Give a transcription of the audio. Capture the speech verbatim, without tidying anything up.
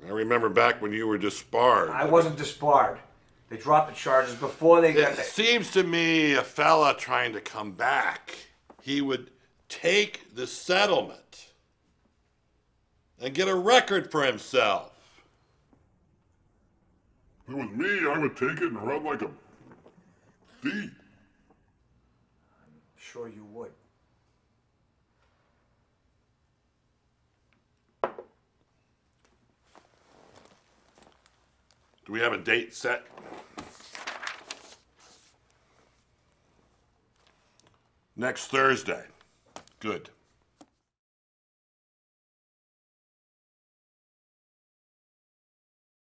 I remember back when you were disbarred. I wasn't disbarred. They dropped the charges before they got It there. seems to me a fella trying to come back, he would take the settlement and get a record for himself. If it was me, I would take it and run like a thief. I'm sure you would. Do we have a date set? Next Thursday. Good.